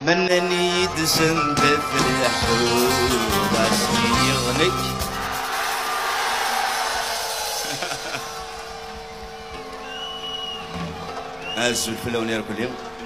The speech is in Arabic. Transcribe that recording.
منني يدسن تفرح وداسني يغني أزول في اللون كل يوم